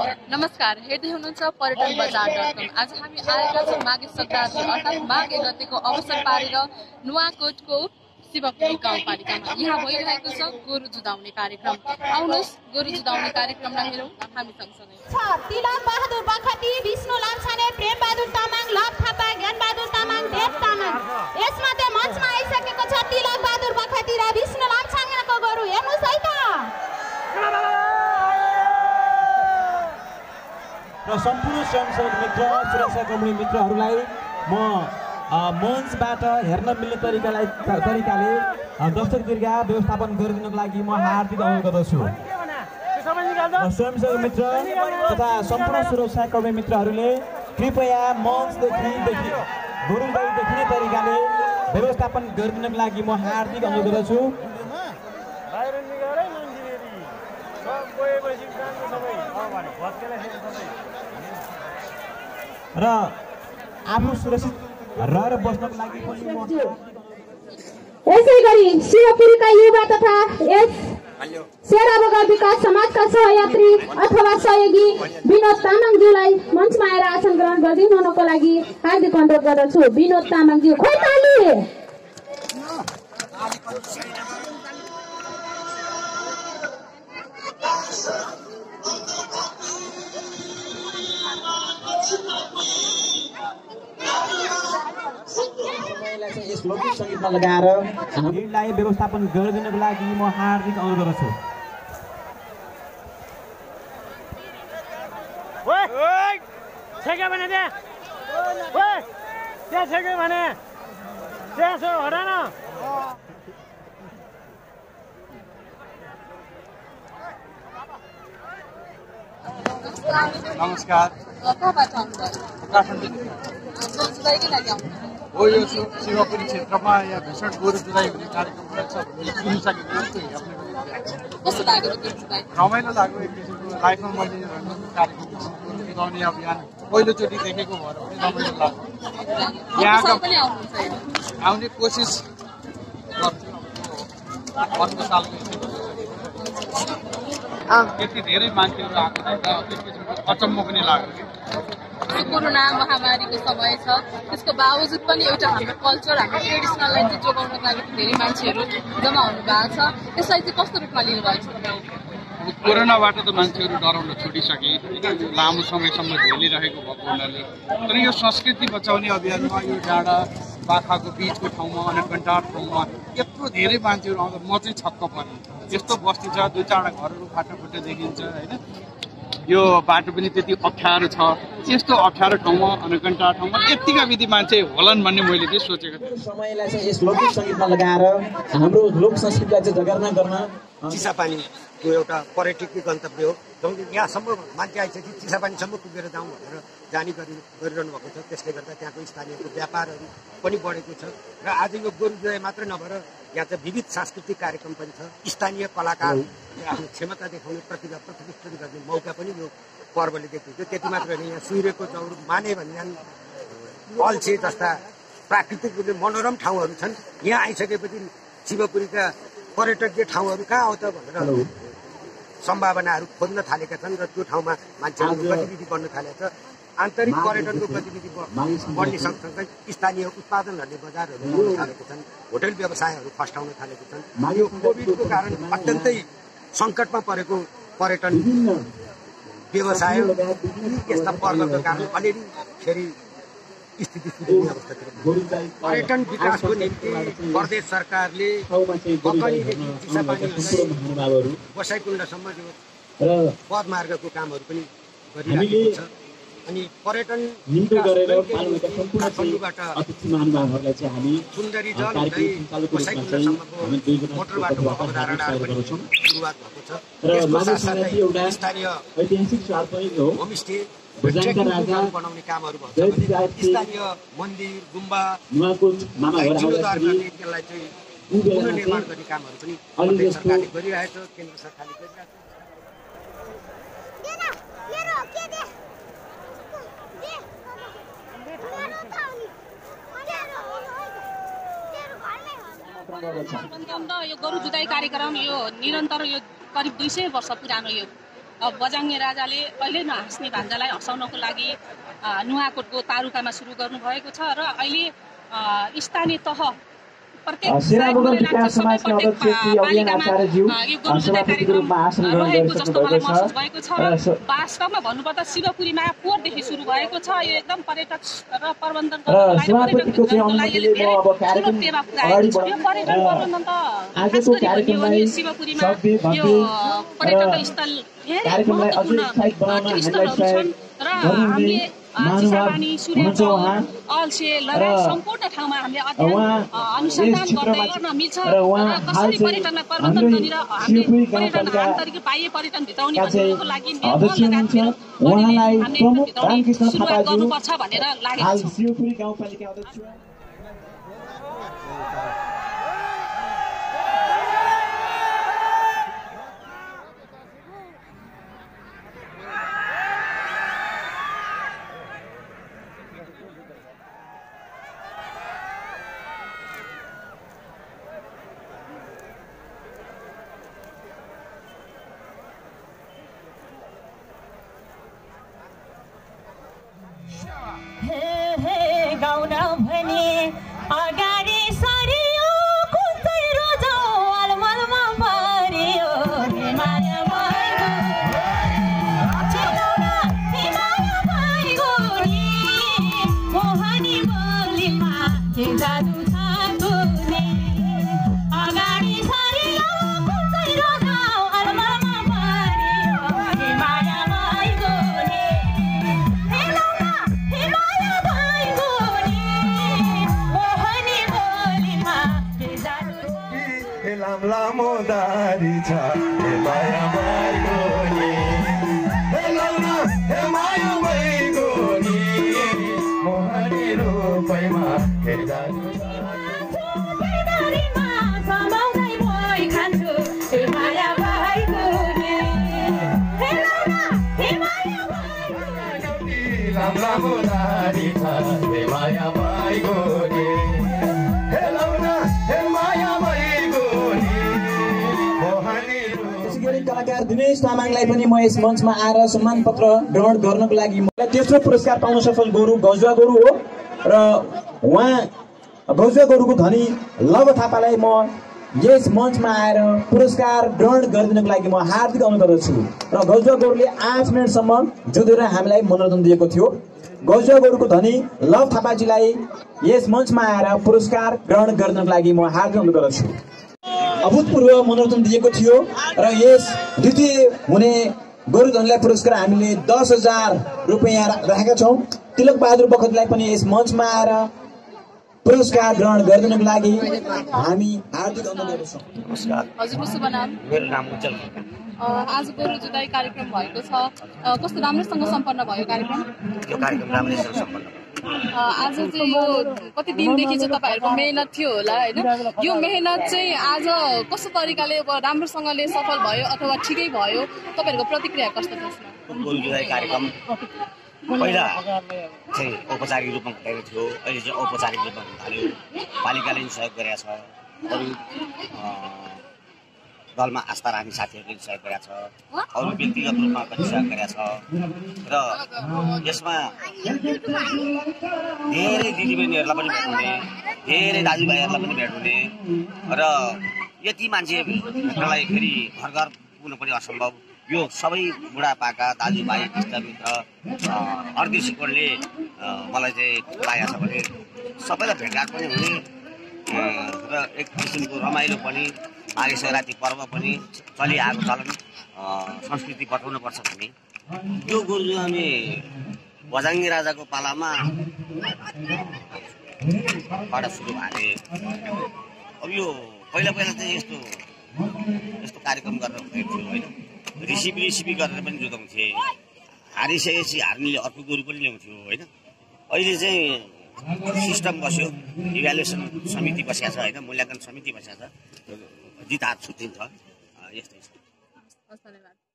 नमस्कार, हेर्दै हुनुहुन्छ पर्यटन बजार.com। आज हामी आएका छौँ माघे संक्रान्ति अर्थात् माघे गतेको अवसर पारेर नुवाकोटको शिवपुरी गाउँपालिकामा। यहाँ भइरहेको छ गोरु जुधाउने कार्यक्रम। आउनुहोस् गोरु जुधाउने कार्यक्रमलाई हेरौँ हामी सँगसँगै। तिलक बहादुर बखती, विष्णु लामछाने, प्रेम बहादुर तामाङ, लभ थापा, ज्ञान बहादुर तामाङ, देव तामाङ। यसमध्ये मञ्चमा आइसकेको छ तिलक बहादुर बखती र विष्णु लामछानेको गोरु। हेर्नुहोस् है त। र सम्पूर्ण स्वयंसेवक मित्र, सुरक्षाकर्मी मित्रहरूलाई म मञ्चबाट हेर्न मिल्ने तरिकाले दर्शक दीर्घा व्यवस्थापन गरिदिनको लागि म हार्दिक अनुरोध गर्दछु। स्वयंसेवक मित्र तथा सम्पूर्ण सुरक्षाकर्मी मित्रहरूले कृपया मञ्चदेखि गोरुगाई देखिने तरिकाले व्यवस्थापन गरिदिनको लागि म हार्दिक अनुरोध गर्दछु। र आफू सुरक्षित रहेर बस्नको लागि पनि यसै गरी शिवपुरीका युवा तथा यस सेरा बगर विकास समाजका सहयात्री अथवा सहयोगी विनोद तामाङज्यूलाई मञ्चमा आएर आसन ग्रहण गरिदिनुको लागि हार्दिक अनुरोध गर्दछु। विनोद तामाङज्यू खोइताली। यस लोकगीत सङ्गीतमा लगाएर हामीलाई व्यवस्थापन गरिदिनको लागि म हार्दिक अनुरोध गर्दछु। नमस्कार। हो यो शिवपुरी क्षेत्रमा यहाँ भीषण गोरु जुधाइ हुने कार्यक्रम रहेछ भन्ने सुनिसकेको रमाइलो लाग्यो। एक किसिमको लाइफमा मैले कार्यक्रम गोरु जुधाउने अभियान पहिलोचोटि देखेको भएर पनि रमाइलो लाग्यो। यहाँका आउने कोसिस गर्छु। अर्को सालको यति धेरै मान्छेहरू आएको छ एक किसिमको अचम्म पनि लाग्यो। कोरोना महामारीको समय छ, त्यसको बावजुद पनि एउटा हाम्रो कल्चर, हाम्रो ट्रेडिसनललाई चाहिँ जोगाउनको लागि धेरै मान्छेहरू जम्मा हुनु भएको छ। यसलाई चाहिँ कस्तो रूपमा लिनुभएको छ? कोरोनाबाट त मान्छेहरू डराउन छोडिसके, लामो समयसम्म झेलिरहेको भएको हुनाले। तर यो संस्कृति बचाउने अभियानमा यो डाँडा बाखाको बिचको ठाउँमा अनकन्टार ठाउँमा यत्रो धेरै मान्छेहरू आउँदा म चाहिँ छक्क परेँ। यस्तो बस्ती छ, 2-4 घरहरू फाटाफुट्टा देखिन्छ होइन। यो बाटो पनि त्यति अप्ठ्यारो छ। यस्तो अप्ठ्यारो ठाउँमा अनकन्टार ठाउँमा यतिका विधि मान्छे होलान् भन्ने मैले चाहिँ सोचेको थिएँ। समयलाई चाहिँ यस लोकगीत सङ्गीतमा लगाएर हाम्रो लोक संस्कृतिलाई चाहिँ जगेर्ना गर्न चिसापानीको एउटा पर्यटकीय गन्तव्य हो। यहाँसम्म मान्छे आइसके चिसापानीसम्म पुगेर जाउँ भनेर जाने गरिरहनु भएको छ। त्यसले गर्दा त्यहाँको स्थानीयको व्यापारहरू पनि बढेको छ। र आज यो गोरु जुधाइ मात्र नभएर यहाँ चाहिँ विविध सांस्कृतिक कार्यक्रम पनि छ। स्थानीय कलाकारले आफ्नो क्षमता देखाउने, प्रतिभा प्रदर्शित गर्ने मौका पनि यो पर्वले देखिन्छ। त्यति मात्र होइन, यहाँ सूर्यको चौर, माने भन्ज्याङ, अल्छे जस्ता प्राकृतिक रूपले मनोरम ठाउँहरू छन्। यहाँ आइसकेपछि शिवपुरीका पर्यटकीय ठाउँहरू कहाँ आउँछ भनेर सम्भावनाहरू खोज्न थालेका छन्। र त्यो ठाउँमा मान्छेहरूको गतिविधि बढ्न थालेको छ। आन्तरिक पर्यटनको गतिविधि बढ्ने सँगसँगै स्थानीय उत्पादनहरूले बजारहरू पाउन थालेका छन्। होटल व्यवसायहरू फस्टाउन थालेका छन्। यो कोभिडको कारण अत्यन्तै सङ्कटमा परेको पर्यटन व्यवसाय यस्ता पर्वको कारण अलिअलि फेरि स्थिति सुधार्ने अवस्थातिर पर्यटन विकासको निम्ति प्रदेश सरकारले बकनीदेखि चिसापानी बसाइकुण्डसम्म यो पदमार्गको कामहरू पनि गरिरहेको छ। अनि पर्यटन काठमाडौँबाट सुन्दरी जल हुँदै बसाइकुण्डसम्मको मोटर बाटोको अवधारणाहरू पनि सुरुवात भएको छ। त्यसको साथसाथै स्थानीय होमस्टे बनाउने कामहरू भएको छ। स्थानीय मन्दिर, गुम्बा जीर्णोद्धार गर्ने, त्यसलाई चाहिँ पुनर्निर्माण गर्ने कामहरू पनि प्रदेश सरकारले गरिरहेको छ, केन्द्र सरकारले गरिरहेको छ। यो गोरु जुधाइ कार्यक्रम यो निरन्तर यो करिब 200 वर्ष पुरानो यो बजाङ्गे राजाले अहिले नहाँस्ने भान्जालाई हँसाउनको लागि नुवाकोटको तारुकामा सुरु गर्नुभएको छ र अहिले स्थानीय तह सेराबगर विकास समाजका अध्यक्ष श्री अभियान आचार्यज्यू सभापतिको रूपमा आसन ग्रहण गरिसक्नुभएको छ। वास्तवमा भन्नुपर्दा शिवपुरीमा पोहोरदेखि सुरु भएको छ। यो एकदम पर्यटक र प्रबन्धन सभापतिको चाहिँ अनुमतिले म अब कार्यक्रम अगाडि बढाउन आजको कार्यक्रमलाई सबै भव्य पर्यटक स्थल कार्यक्रमलाई अझै उत्साहित बनाउन हामीलाई सहयोग गर्नुहुने महानुभाव हुनुहुन्छ उहाँ अल्छे लगायत सम्पूर्ण ठाउँमा हामीले अनुसन्धान गर्दै गर्न मिल्छ र कसरी पर्यटनलाई प्रबन्धन गरेर हामीले पर्यटन आन्तरिक बाह्य पर्यटन भित्राउने भन्नुको लागि उहाँलाई प्रमुख रामकृष्ण थापाज्यू गर्नुपर्छ भनेर लागेको छ। शिवपुरी गाउँपालिका अध्यक्ष गाउन भने अगाडि सरियो कुन चाहिँ रोजो अलमलमा परियो माया भइगयो मोहनी बोलीमा के जादु छ कुने अगाडि सरियो कुन चाहिँ रोजो अलमलमा परियो माया भइगयो लामो दारी छ हे माया भइगयो नि हे लाउना हे माया भइगयो नि मोहनी रूपैमा हे जादु बेदारीमा समाउँदै भइ खान्छु हे माया भइगयो नि हे लाउना हे माया भइगयो नि लामो दारी छ हे माया भइगयो नि हे लाउना हे माया कलाकार दिनेश तामाङलाई पनि म यस मञ्चमा आएर सम्मान पत्र ग्रहण गर्नको लागि मलाई तेस्रो पुरस्कार पाउन सफल गोरु गजुवा गोरु हो र उहाँ गजुवा गोरुको धनी लव थापालाई म यस मञ्चमा आएर पुरस्कार ग्रहण गरिदिनको लागि म हार्दिक अनुरोध गर्दछु र गजुवा गोरुले 8 मिनटसम्म जोडेर हामीलाई मनोरञ्जन दिएको थियो। गजुवा गोरुको धनी लव थापाजीलाई यस मञ्चमा आएर पुरस्कार ग्रहण गरिदिनको लागि म हार्दिक अनुरोध गर्दछु। अभूतपूर्व मनोरञ्जन दिएको थियो र यस द्वितीय हुने गोरुधनलाई पुरस्कार हामीले 10,000 रुपियाँ राखेका छौँ। तिलक बहादुर बखतलाई पनि यस मञ्चमा आएर पुरस्कार ग्रहण गरिदिनको लागि हामी हार्दिक अनुरोध गर्दछौँ। नमस्कार। हजुरको शुभ नाम? मेरो नाम उज्जवल। आज गोरु जुधाइ कार्यक्रम भएको छ, कस्तो राम्रोसँग सम्पन्न भयो कार्यक्रम? यो कार्यक्रम राम्रैसँग सम्पन्न। आज चाहिँ यो कति दिनदेखि चाहिँ तपाईँहरूको मेहनत थियो होला होइन, यो मेहनत चाहिँ आज कस्तो तरिकाले राम्रोसँगले सफल भयो अथवा ठिकै भयो, तपाईँहरूको प्रतिक्रिया कस्तो छ? गोरु जुधाइ कार्यक्रम पहिला चाहिँ औपचारिक रूपमा हुँदैन थियो, अहिले चाहिँ औपचारिक रूपमा हुन थाल्यो। पालिकाले पनि सहयोग गरेका छ, अरू दलमा आस्था राख्ने साथीहरूले सहयोग गरेका छ, अरू व्यक्तिगत रूपमा पनि सहयोग गरेका छ र यसमा धेरै दिदीबहिनीहरूलाई पनि भेट्नुहुने, धेरै दाजुभाइहरूलाई पनि भेट्नुहुने र यति मान्छे भेट्नलाई फेरि घर घर पुग्नु पनि असम्भव। यो सबै बुढापाका दाजुभाइ इष्टमित्र अर्धेसिकोले मलाई चाहिँ लागेको छ भने सबैलाई भेटघाट पनि हुने र एक किसिमको रमाइलो पनि, माघे शिवरात्रि पर्व पनि चलिआएको चलन संस्कृति बचाउनुपर्छ भन्ने यो गोरु हामी बजाङ्गे राजाको पालामा बाट सुरु भए। अब यो पहिला चाहिँ यस्तो कार्यक्रम गरेर हुँदैन थियो होइन, रिसिपी गरेर पनि जोगाउँथे, हारिसकेपछि हार्नेले अर्को गोरु पनि ल्याउँथ्यो होइन। अहिले चाहिँ सिस्टम बस्यो, इभ्यालुएसन समिति बसेको छ होइन, मूल्याङ्कन समिति बसेको छ, जित हात छुट्टिन्छ, यस्तै छ। धन्यवाद।